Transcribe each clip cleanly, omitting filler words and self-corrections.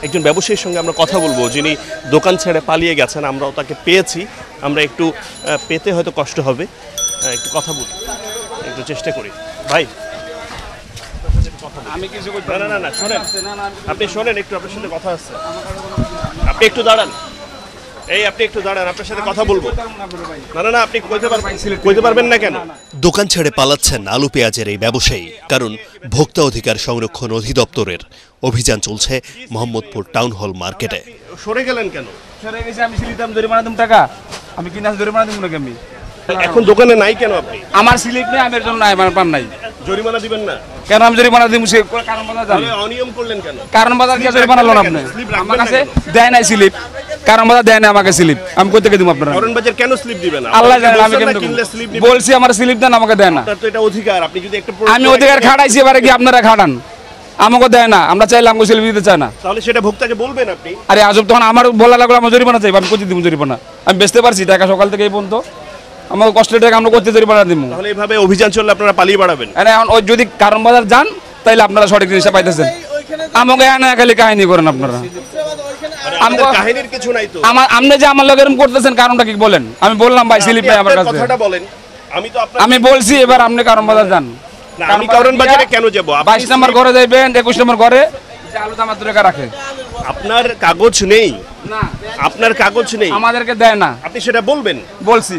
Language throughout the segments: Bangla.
একজন ব্যবসায়ীর সঙ্গে আমরা কথা বলবো যিনি দোকান ছেড়ে পালিয়ে গেছেন। আমরাও তাকে পেয়েছি, আমরা একটু পেতে হয়তো কষ্ট হবে, একটু কথা বলি, একটু চেষ্টা করি। ভাই আমি কিছু না শোনেন, আপনি শোনেন একটু, আপনার সাথে কথা আছে, আপনি একটু দাঁড়ান, আপনি একটু দাঁড়ান, আপনার সাথে কথা বলবো। না আপনি কইতে পারবেন না কেন? দোকান ছেড়ে পালাচ্ছেন আলু পেঁয়াজের এই ব্যবসায়ী, কারণ ভোক্তা অধিকার সংরক্ষণ অধিদপ্তরের অভিযান চলছে মোহাম্মদপুর টাউন হল মার্কেটে। সরে গেলেন কেন? সরে গেছি, আমি সিলিতাম জরিমানা দিম টাকা, আমি কিনা জরিমানা দিব না আমি। এখন দোকানে নাই কেন আপনি? আমার স্লিপ নেই, আমার জন্য নাই, আমার পান নাই। জরিমানা দিবেন না কেন? আমি জরিমানা দিব, সে কারণ বাজার জানেন অনিয়ম করলেন কেন? কারণ বাজার কি জরিমানা লোন আপনি? আমার কাছে দেয় নাই স্লিপ, কারণ বাজার দেয় না আমাকে স্লিপ, আমি কই থেকে দিব আপনারা? কারণ বাজার কেন স্লিপ দিবেন না? আল্লাহ জানে, আমি কেন বলছি আমার স্লিপ দেন, আমাকে দেয় না। আপনার তো এটা অধিকার, আপনি যদি একটা আমি অধিকার খাটাইছি, এবারে কি আপনারা খাটান? আমাকে দেয় না, আমরা চাইলে আমাকে স্লিপ দিতে চায় না। তাহলে সেটা ভোক্তাকে বলবেন আপনি। আরে আজব, তখন আমার বলা লাগলো আমার জরিমানা চাইব, আমি কোথায় দিব জরিমানা? আমি বেচতে পারছি টাকা সকাল থেকে এই পর্যন্ত, আমাকে কষ্টের টাকা আমরা করতে জরিমানা দিব। তাহলে এইভাবে অভিযান চললে আপনারা পালিয়ে বাড়াবেন। এখন ওই যদি কারণ বাজার যান তাইলে আপনারা সঠিক জিনিসটা পাইতেছেন। আমাকে এনে খালি কাহিনী করেন আপনারা, কাহিনীর কিছু নাই তো। আপনি যে আমার লগে এরকম করতেছেন কারণটা কি বলেন? আমি বললাম ভাই স্লিপ নাই আমার কাছে, কথাটা বলেন। আমি বলছি এবার আপনি কারণ বাজার যান। না আমি কারণ বাজারে কেন যাব? 22 নম্বর ঘরে যাইবেন, 21 নম্বর ঘরে যে আলু দাম টাকা রাখে। আপনার কাগজ নেই? না আপনার কাগজ নেই, আমাদেরকে দেয় না। আপনি সেটা বলবেন। বলছি,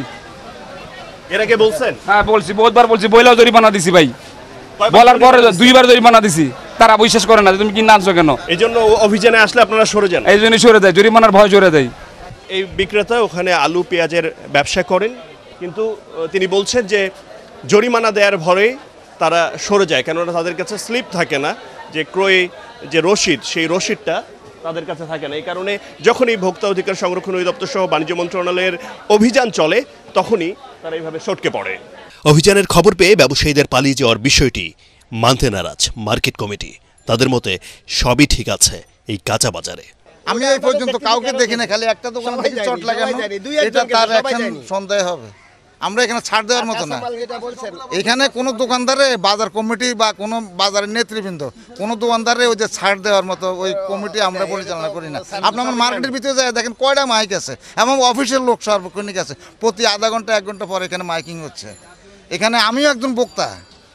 এর আগে বলছেন? হ্যাঁ বলছি, বহুতবার বলছি, বইলাও জরিমানা দিছি ভাই, বলার পরে 2বার জরিমানা দিছি, তারা বিশ্বাস করে না। তুমি কি না আনছো কেন? এই জন্য অভিযানে আসলে আপনারা সরে যান। এই জন্যই সরে যায়, জরিমানার ভয় সরে যায়। এই বিক্রেতা ওখানে আলু পেঁয়াজের ব্যবসা করেন, কিন্তু তিনি বলছেন যে জরিমানা দেওয়ার ভয়ে তারা সরে যায়, কেননা তাদের কাছে স্লিপ থাকে না, যে ক্রয় যে রসিদ, সেই রসিদটা তাদের কাছে থাকে না। এই কারণে যখনই ভোক্তা অধিকার সংরক্ষণ অধিদপ্তর সহ বাণিজ্য মন্ত্রণালয়ের অভিযান চলে তখনই তারা এইভাবে সটকে পড়ে। অভিযানের খবর পেয়ে ব্যবসায়ীদের পালিয়ে যাওয়ার বিষয়টি মানতে নারাজ মার্কেট কমিটি। তাদের মতে সবই ঠিক আছে এই কাঁচা বাজারে। আমি এই পর্যন্ত কাউকে দেখি না, খালি একটা দোকান থেকে চট লাগানো, এটা তার এখন সন্দেহ হবে। আমরা এখানে ছাড় দেওয়ার মতো না। এখানে কোনো দোকানদারে, বাজার কমিটি বা কোনো বাজারের নেতৃবৃন্দ, কোনো দোকানদারে ওই যে ছাড় দেওয়ার মতো ওই কমিটি আমরা পরিচালনা করি না। আপনি আমার মার্কেটের ভিতরে যায় দেখেন কয়টা মাইক আছে, এবং অফিসের লোক সার্বক্ষণিক আছে, প্রতি আধা ঘন্টা 1 ঘন্টা পর এখানে মাইকিং হচ্ছে। এখানে আমিও একজন বক্তা,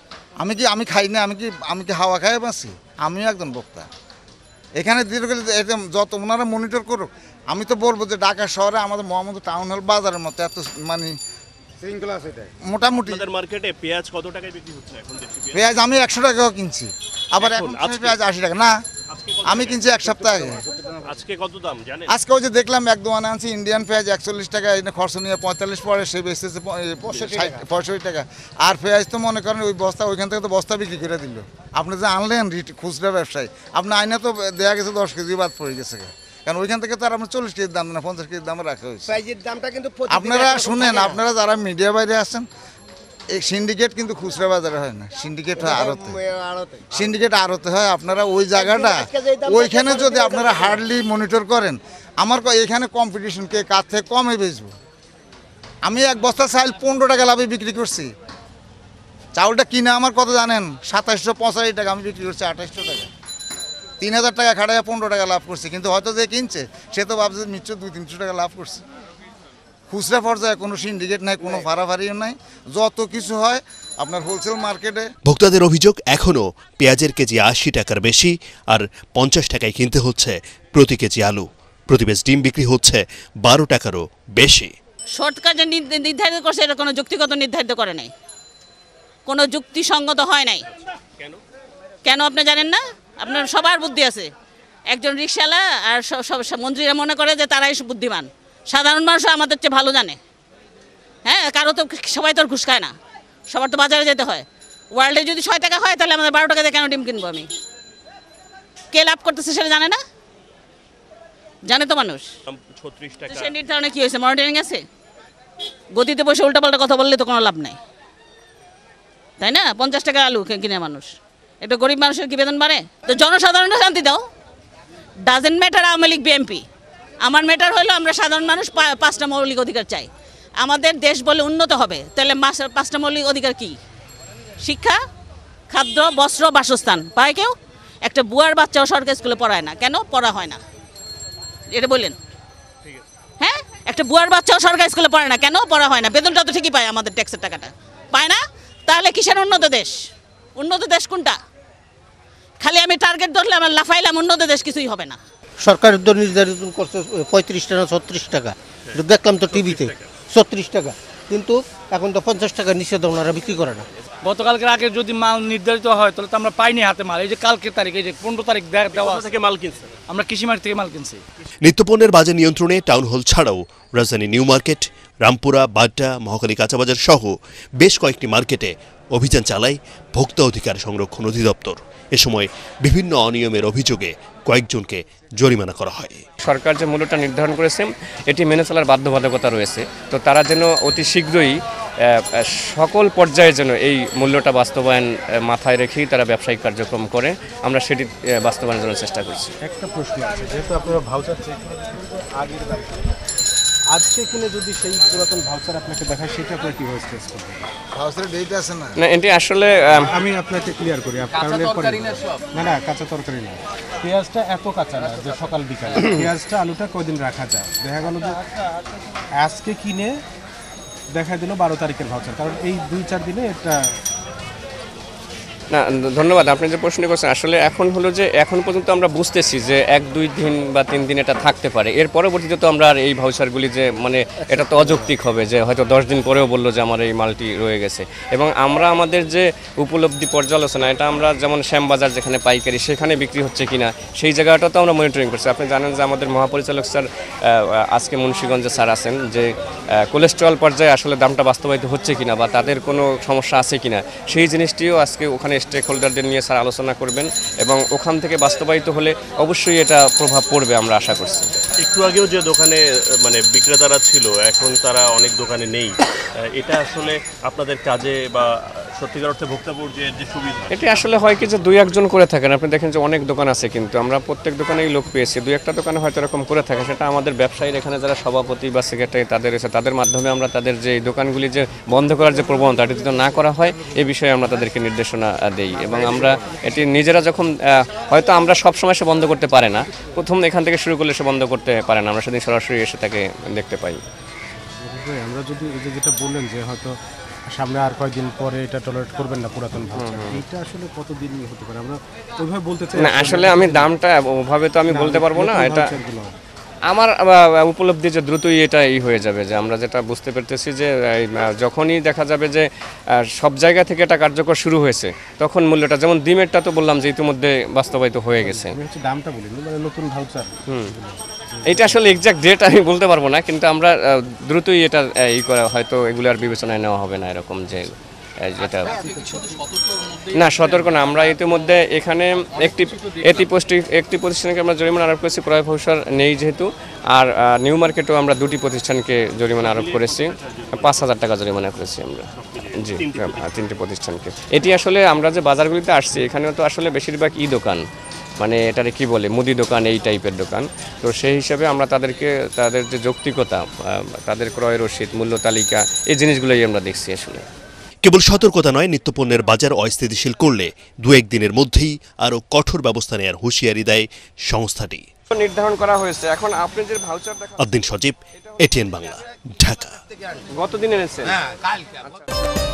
আমি খাই না, আমি কি হাওয়া খাই বাঁচি? আমিও একজন বক্তা। এখানে যত ওনারা মনিটর করুক, আমি তো বলবো যে ঢাকা শহরে আমাদের মোহাম্মদপুর টাউন হল বাজারের মতো এত মানে মোটামুটি। মার্কেটে পেঁয়াজ কত টাকায় বিক্রি হচ্ছে এখন? পেঁয়াজ আমি 100 টাকাও কিনছি, আবার এখন পেঁয়াজ 80 টাকা। না, আমি কিনছি 1 সপ্তাহ আগে। আজকে কত দাম জানেন? আজকে ওই যে দেখলাম এক দোকানে আনছি ইন্ডিয়ান পেঁয়াজ 41 টাকা, এনে খরচ নিয়ে 45 পরে, সে বেচতেছে 65 টাকা। আর পেঁয়াজ তো মনে করেন ওই বস্তা, ওইখান থেকে তো বস্তা বিক্রি করে দিল। আপনি যে আনলেন খুচরা ব্যবসায়ী, আপনি আইনে তো দেওয়া গেছে 10 কেজি বাদ পড়ে গেছে, কারণ ওইখান থেকে তো আর আপনার 40 কেজির দাম না, 50 কেজির দামে রাখা হয়েছে। আপনারা শুনেন, আপনারা যারা মিডিয়া বাইরে আছেন, এই সিন্ডিকেট কিন্তু খুচরা বাজারে হয় না, সিন্ডিকেট হয় আড়তে, সিন্ডিকেট আড়তে হয়। আপনারা ওই জায়গাটা, ওইখানে যদি আপনারা হার্ডলি মনিটর করেন, আমার এখানে কম্পিটিশন কে কার থেকে কমে বেচবো। আমি এক বস্তা চাল 15 টাকা লাভে বিক্রি করছি। চাউলটা কিনে আমার কত জানেন? 2785 টাকা, আমি বিক্রি করছি 2800 টাকা। 3000 টাকা খাটাইয়া 15 টাকা লাভ করছে, কিন্তু হয়তো যে কিনছে সে তো ভাবছে নিশ্চয় 200-300 টাকা লাভ করছে। খুচরা পর্যায়ে কোনো সিন্ডিকেট নাই, কোনো ফাড়াফাড়িও নাই, যত কিছু হয় আপনার হোলসেল মার্কেটে। ভোক্তাদের অভিযোগ, এখনও পেঁয়াজের কেজি 80 টাকার বেশি, আর 50 টাকায় কিনতে হচ্ছে প্রতি কেজি আলু। প্রতিবেশ ডিম বিক্রি হচ্ছে 12 টাকারও বেশি। শর্টকাট নির্ধারিত করছে, এটা কোনো যুক্তিগত নির্ধারিত করে নাই, কোনো যুক্তিসঙ্গত হয় নাই। কেন আপনি জানেন না? আপনার সবার বুদ্ধি আছে। একজন রিকশাওয়ালা আর সব মন্ত্রীরা মনে করে যে তারাই বুদ্ধিমান, সাধারণ মানুষ আমাদের চেয়ে ভালো জানে। হ্যাঁ, কারো তো সবাই তো আর ঘুষ খায় না, সবার তো বাজারে যেতে হয়। ওয়ার্ল্ডে যদি 6 টাকা হয়, তাহলে আমাদের 12 টাকা দিয়ে কেন ডিম কিনবো আমি? কে লাভ করতেছে সেটা জানে না? জানে তো মানুষ। 36 টাকা সে নির্ধারণে কি হয়েছে? মনিটরিং আছে? গতিতে বসে উল্টাপাল্টা কথা বললে তো কোনো লাভ নাই, তাই না? 50 টাকা আলু কিনে মানুষ, এটা গরিব মানুষের কি বেতন বাড়ে? তো জনসাধারণের শান্তি দাও। ডাজেন্ট ম্যাটার আওয়ামী লীগ বিএনপি, আমার ম্যাটার হলো আমরা সাধারণ মানুষ 5টা মৌলিক অধিকার চাই। আমাদের দেশ বলে উন্নত হবে, তাহলে 5টা মৌলিক অধিকার কি? শিক্ষা, খাদ্য, বস্ত্র, বাসস্থান পায় কেউ? একটা বুয়ার বাচ্চাও সরকারি স্কুলে পড়ায় না, কেন পড়া হয় না এটা বললেন? হ্যাঁ, একটা বুয়ার বাচ্চাও সরকারি স্কুলে পড়ে না, কেন পড়া হয় না? বেতনটা তো ঠিকই পায়, আমাদের ট্যাক্সের টাকাটা পায় না, তাহলে কিসের উন্নত দেশ? উন্নত দেশ কোনটা? খালি আমি টার্গেট ধরলে আমার লাফাইলাম, উন্নত দেশ কিছুই হবে না। সরকারের দর নির্ধারিত করছে 35 টাকা 36 টাকা, দেখলাম তো টিভিতে 36 টাকা, কিন্তু এখন তো 50 টাকার নিচে তো ওনারা বিক্রি করে না। গতকালকের আগে যদি মাল নির্ধারিত হয় তাহলে তো আমরা পাইনি হাতে মাল। এই যে কালকের তারিখ, এই যে 15 তারিখ দেওয়া থেকে মাল কিনছে, আমরা কৃষিমার্ট থেকে মাল কিনছি। নিত্যপণ্যের বাজার নিয়ন্ত্রণে টাউন হল ছাড়াও রাজধানী নিউ মার্কেট, রামপুরা, বাড্ডা, মহাখালী কাঁচাবাজার সহ বেশ কয়েকটি মার্কেটে অভিযান চালায় ভোক্তা অধিকার সংরক্ষণ অধিদপ্তর। এ সময় বিভিন্ন অনিয়মের অভিযোগে কয়েকজনকে জরিমানা করা হয়। সরকার যে মূল্যটা নির্ধারণ করেছে এটি মেনে চলার বাধ্যবাধকতা রয়েছে, তো তারা যেন অতি শীঘ্রই সকল পর্যায়ে যেন এই মূল্যটা বাস্তবায়ন মাথায় রেখেই তারা ব্যবসায়িক কার্যক্রম করে, আমরা সেটি বাস্তবায়নের জন্য চেষ্টা করছি। একটা প্রশ্ন আছে, যেহেতু আপনারা ভাউচার চেক আগের দাম আজকে কিনে যদি সেই পুরাতন ভাউচার আপনাকে দেখায়, সেটা আপনারা কীভাবে স্ট্রেস করবেন? ভাউচারের ডেট আছে না? না, এটি আসলে আমি আপনাকে ক্লিয়ার করি, কারণ এরপরে না কাঁচা তরকারি না, পেঁয়াজটা এত কাঁচা না যে সকাল বিকাল, পেঁয়াজটা আলুটা কয়দিন রাখা যায়। দেখা গেল যে আজকে কিনে দেখা দিল 12 তারিখের ভাউচার, কারণ এই 2-4 দিনে এটা না। ধন্যবাদ, আপনি যে প্রশ্ন করছেন, আসলে এখন হলো যে এখন পর্যন্ত আমরা বুঝতেছি যে 1-2 দিন বা 3 দিন এটা থাকতে পারে, এর পরবর্তীতে তো আমরা আর এই ভাউচারগুলি যে মানে এটা তো অযৌক্তিক হবে যে হয়তো 10 দিন পরেও বললো যে আমার এই মালটি রয়ে গেছে। এবং আমরা আমাদের যে উপলব্ধি পর্যালোচনা, এটা আমরা যেমন শ্যামবাজার যেখানে পাইকারি সেখানে বিক্রি হচ্ছে কিনা সেই জায়গাটা তো আমরা মনিটরিং করছি। আপনি জানেন যে আমাদের মহাপরিচালক স্যার আজকে মুন্সিগঞ্জে স্যার আছেন, যে কোলেস্ট্রল পর্যায়ে আসলে দামটা বাস্তবায়িত হচ্ছে কিনা বা তাদের কোনো সমস্যা আছে কিনা সেই জিনিসটিও আজকে ওখানে স্টেক হোল্ডারদের নিয়ে স্যার আলোচনা করবেন, এবং ওখান থেকে বাস্তবায়িত হলে অবশ্যই এটা প্রভাব পড়বে আমরা আশা করছি। একটু আগেও যে দোকানে মানে বিক্রেতারা ছিল, এখন তারা অনেক দোকানে নেই, এটা আসলে আপনাদের কাজে বা সত্যিকার অর্থে ভোক্তা পর্যায়ের যে সুবিধা, এটা আসলে হয় কি যে 2-1 করে থাকেন। আপনি দেখেন যে অনেক দোকান আছে, কিন্তু আমরা প্রত্যেক দোকানেই লোক পেয়েছি, 2-1টা দোকানে হয়তো এরকম করে থাকে। সেটা আমাদের ব্যবসায়ীর এখানে যারা সভাপতি বা সেক্রেটারি তাদের এসে তাদের মাধ্যমে আমরা তাদের যে দোকানগুলি যে বন্ধ করার যে প্রবণতা এটি যদি না করা হয় এ বিষয়ে আমরা তাদেরকে নির্দেশনা দেই, এবং আমরা এটি নিজেরা যখন হয়তো আমরা সব সময় সে বন্ধ করতে পারে না, প্রথম এখান থেকে শুরু করলে সে বন্ধ করতে পারে না, আমরা সেদিন সরাসরি এসে তাকে দেখতে পাই। আমরা যদি এই যে যেটা বললেন যে হয়তো সামনে আর কয়েকদিন পরে এটা টলারেট করবেন না পুরাতন ভাউচার, এটা আসলে কতদিন হতে পারে আমরা ওইভাবে বলতে চাই না। আসলে আমি দামটা ওভাবে তো আমি বলতে পারবো না, এটা আমার উপলব্ধি যে দ্রুতই এটা হয়ে যাবে, যে আমরা যেটা বুঝতে পারতেছি যে যখনই দেখা যাবে যে সব জায়গা থেকে এটা কার্যকর শুরু হয়েছে তখন মূল্যটা, যেমন ডিমেরটা তো বললাম যে ইতিমধ্যে বাস্তবায়িত হয়ে গেছে। দামটা বলি মানে নতুন ভাউচার, এটা আসলে এক্সাক্ট ডেট আমি বলতে পারবো না, কিন্তু আমরা দ্রুতই এটা করা হয়তো এগুলো আর বিবেচনায় নেওয়া হবে না এরকম যে যেটা না সতর্ক না। আমরা ইতিমধ্যে এখানে একটি প্রতিষ্ঠানকে আমরা জরিমানা আরোপ করেছি, ক্রয় ভাউচার নেই যেহেতু, আর নিউ মার্কেটেও আমরা 2টি প্রতিষ্ঠানকে জরিমানা আরোপ করেছি, 5,000 টাকা জরিমানা করেছি আমরা। জি, 3টি প্রতিষ্ঠানকে। এটি আসলে আমরা যে বাজারগুলিতে আসছি এখানেও তো আসলে বেশিরভাগ দোকান, মানে এটারে কি বলে মুদি দোকান, এই টাইপের দোকান, তো সেই হিসাবে আমরা তাদেরকে তাদের যে যৌক্তিকতা, তাদের ক্রয় রসিদ, মূল্য তালিকা, এই জিনিসগুলোই আমরা দেখছি। আসলে কেবল সতর্কতা নয়, নিত্যপণ্যের বাজার অস্থিতিশীল করলে 2-1 দিনের মধ্যেই আরও কঠোর ব্যবস্থা নেওয়ার হুঁশিয়ারি দেয় সংস্থাটি। নির্ধারণ করা হয়েছে। এখন আপনি যে ভাউচার আদ্দিন সজীব, ATN বাংলা, ঢাকা। গত দিন এনেছেন?